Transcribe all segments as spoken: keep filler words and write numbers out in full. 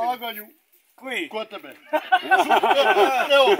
raspolaganju. Koji? Kod tebe. Evo.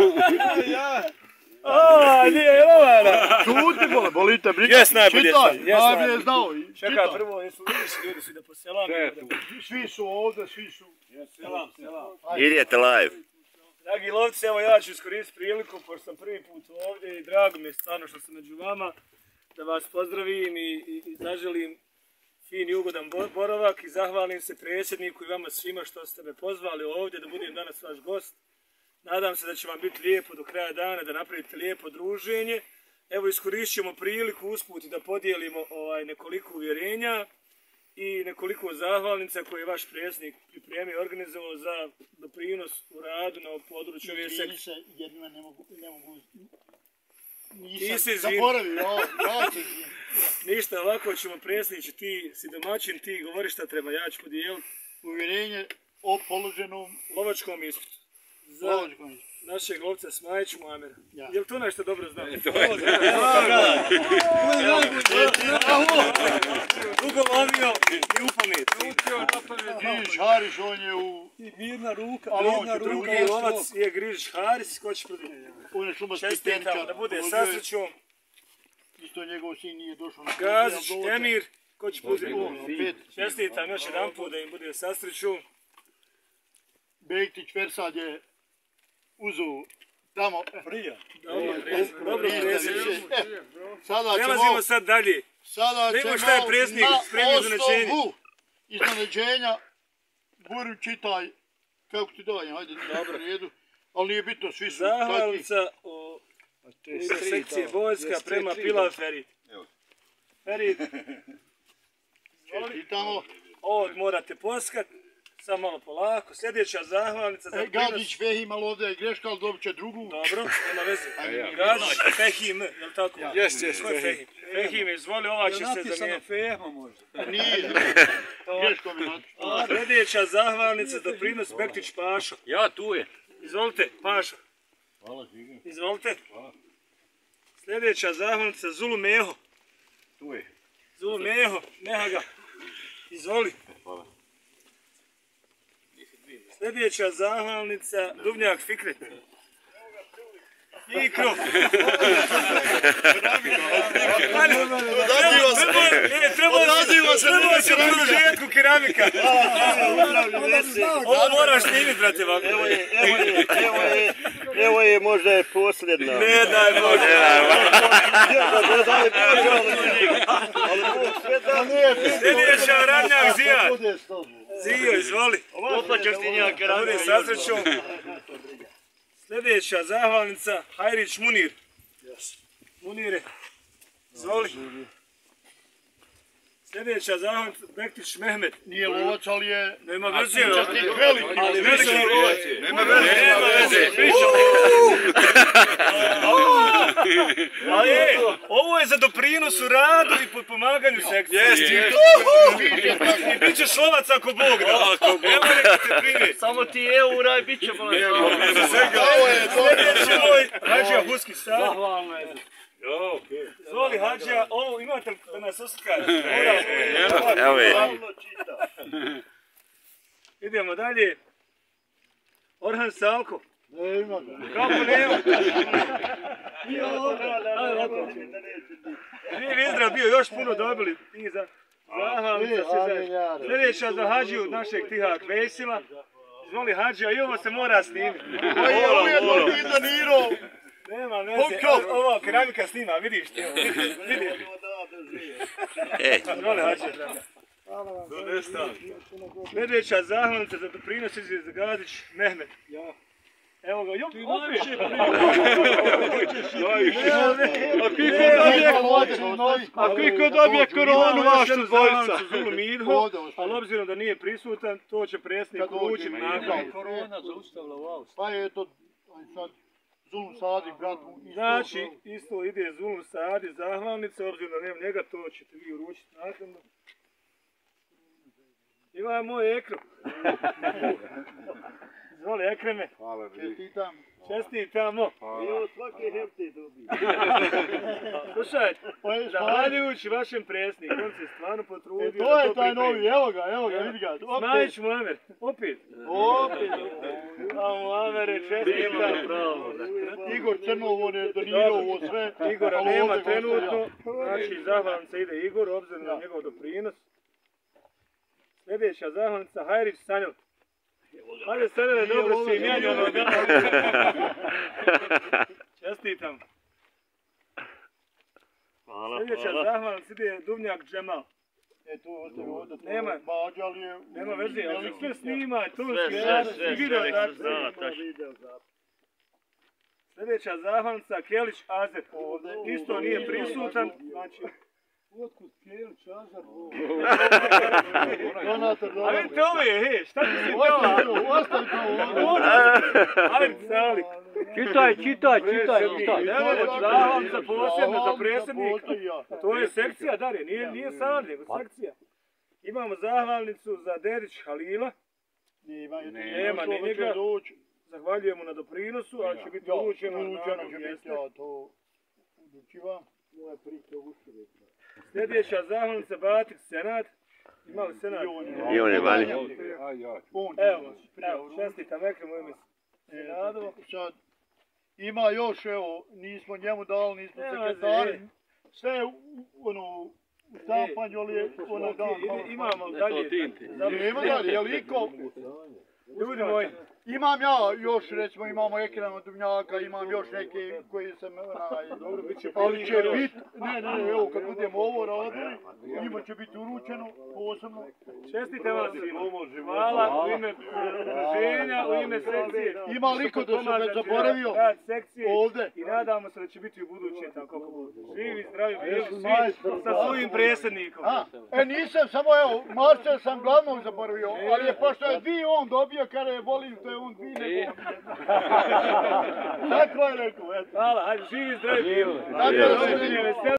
A, nije Jelovana. Čuti, bole, bolite briga. Jes najbolje. Čitaj, najbolje znao. Čekaj, prvo, jesu vidiš ljudi svi da poselam? Svi su ovdje, svi su. Selam, selam. Idete live. Dragi lovci, evo ja ću iskoristiti priliku, pošto sam prvi put ovdje i drago mi je stvarno što sam među vama, da vas pozdravim i, i, i zaželim fin i ugodan boravak i zahvalim se predsjedniku i vama svima što ste me pozvali ovdje da budem danas vaš gost. Nadam se da će vam biti lijepo do kraja dana, da napravite lijepo druženje. Evo iskoristit ćemo priliku usput da podijelimo ovaj, nekoliko uvjerenja i nekoliko zahvalnica koje je vaš predsjednik pripremio i organizovao za doprinos u radu na području ove sekcije. Izvini se, jednima ne mogu, ne mogu, Ti nisam si izvini. zaboravio, ja, ja se izvini. Ništa, ovako ćemo predsjedniče, ti si domaćin, ti govori šta treba, ja ću podijeliti Uvjerenje o položenom lovačkom ispitu. Za lovačkom ispitu. našeg lovca Smajić Muamera. Ja. Jel to nešto dobro znam? To je. Dugo lovio i upamet. Griž Hariš, on je u... I mirna ruka, Ali on mirna će ruka. Drugi lovac je Grižić Haris, ko će prvi? On je šumarski Čestitam tehničar. da bude Položio sa je- srećom. Isto njegov sin nije došao na Gazić, na dovoljno. Emir, ko će prvi? Pet. Čestitam još jedan put da im bude sa srećom. Bektić Versad je uzeo tamo... Prija. Dobro, predsjedniče. Dobro, predsjedniče. Sada Prelazimo ćemo... sad dalje. Sada Vidimo ćemo šta je predsjednik spremio na iznenađenje. osnovu iznenađenja. Buru, čitaj kako ti dajem, hajde, dobro, redu. Ali nije bitno, svi su takvi. Zahvalnica o ime sekcije Bojska prema Pilav Ferid. Ferid, Čestitamo. ovo morate poskat, samo malo polako. Sljedeća zahvalnica za E, prinos. Gazić Fehim, ali ovdje je greška, ali dobit će drugu. Dobro, nema veze. Gazić Fehim, jel tako? Jes, jes, Ko je Fehim? Fehim, izvoli, ova će se Napisano zamijeniti. Fehma možda. Nije, greško mi napisano. Sljedeća zahvalnica za prinos Bektić Pašo. Ja, tu je. Izvolite, Pašo. Hvala, Žiga. Izvolite. Sljedeća zahvalnica Zulu Meho. Tu je. Zulu Meho, Meha ga. Izvoli. Sljedeća zahvalnica Duvnjak Fikret. Ikro. Odaziva se. Trebalo se u produžetku keramika. Ovo moraš snimit, brate, ovako. Evo je, evo je, evo je, evo je možda je posljedna. Ne daj Bože. Ne daj Bože, ali Bog sve da nije. Sljedeća Ravnjak Zija. Bude s tobom. Zio, izvoli. Oplaćaš ti njaka Da bude sa srećom. Sljedeća zahvalnica Hajrić Munir. Munire, izvoli. Sljedeća zahvalnica Bektić Mehmet. Nije lovac, ali je... Nema veze. Učesnik veliki. Ali veliki. Nema veze. Nema veze. Ali je, ovo je za doprinos u radu i potpomaganju sekcije. Jeste. I bit ćeš lovac ako Bog da. Evo neka te primi. Samo ti eura i bit će bolje. Ovo je to. Sljedeći moj Hadžija Huski sad. Zahvalno je. Zvoli Hadžija, ovo imate li da nas oslikate? Evo je. Idemo dalje. Orhan Salko. Ne ima ga. Kako nema? Nije Vizdrav bio još puno dobili. Ti za zahvalnica se za... Sljedeća za Hadžiju našeg tihak Vesila. Zvoli Hadžija i ovo se mora snimiti. Ovo je ujedno i donirao. Nema veze, ovo keramika snima, vidiš ti. Vidiš. Ej, Zvoli Hadžija. Sljedeća zahvalnica za doprinos izvijez za Gazić Mehmet. Evo ga, jok, opet. A kako dobije koronu vašu dvojica? Zulu Midho, ali obzirom da nije prisutan, to će predsjednik ući nakon. Korona zaustavila u Austriji. Pa je to, aj sad, Zulum Sadi, brat mu. isto- Znači, isto ide Zulum Sadi, zahvalnice, obzirom da nema njega, to ćete vi uručiti naknadno. Ima moj ekro. Izvoli, Ekreme. Čestitam. Čestitamo. Evo svake hepte dobije. Slušaj, Pa je zahvaljujući vašem predsjedniku, on se stvarno E, potrudio. to je taj novi, evo ga, evo ga, vidi ga. Smajić mu Amer, opet. Opet. Amo Amere, čestitam. Igor Crnov, on je donirao ovo sve. Igora ali nema ovdje ga trenutno, ostavlja. znači zahvalnica ide Igor, obzirom na Da. njegov doprinos. Sljedeća zahvalnica, Hajrić Sanjel. Hajde Sanjele, dobro si i mijenjano. Čestitam. Hvala, Sljedeća hvala. zahvalnica ide Duvnjak Džemal. E, tu ostaje ovdje. to Nema. Bađa, ali je... Nema veze, ali sve snima, tu Sve, sve, sve, sve, sve, video sve, zapis. sve, tačno. Sljedeća zahvalnica, Kelić Azer. Ovdje. Isto nije prisutan, znači... Donator, A donator. vidite ove, he, šta ti si dala? Ostavi to, ostavi to ovdje. Ajde, Sali. Čitaj, čitaj, čitaj, čitaj. Evo, zahvalnica posebno za Zahvalnica predsjednika. postoji, ja. To je sekcija, Darje, nije, nije sad, nego sekcija. Imamo zahvalnicu za Dedić Halila. Nema, Nema ni njega. Zahvaljujemo na doprinosu, ali će biti uručeno na Uručeno nagradu će biti, mjesta. ja to uručivam. Sljedeća zahvalnica Batik Senad. Ima li Senad? I on je vani. On, Evo, evo, čestitam Ekremu ime Senadovo. sad, ima još, evo, nismo njemu dali, nismo Nema sekretari. veze, Sve je, u- ono, u štampanju, ali je ona dan. malo Ide- Imamo dalje. Nema dalje, je li iko? Ljudi moji, Imam ja još, recimo, imamo Ekrema Duvnjaka, imam još neke koji sam, onaj, dobro, bit će ali će prilika. biti, ne, ne, ne, evo, kad budemo ovo radili, njima će biti uručeno, posebno. Čestitam vas svima. Hvala u ime udruženja, u ime sekcije. Ima liko da sam već zaboravio Rad sekcije ovdje. i nadamo se da će biti u buduće tako kako bude. Živi, zdravi, bili Jesu svi majstor. sa svojim predsjednikom. A, e nisam, samo evo, Marcel sam glavnog zaboravio, ali je pošto je dvi on dobio, kada je volim, to je on dvi nego on. Tako je rekao, eto. Hvala, hajde, živi, zdravi, bili. Tako je, Roditelji, veseli.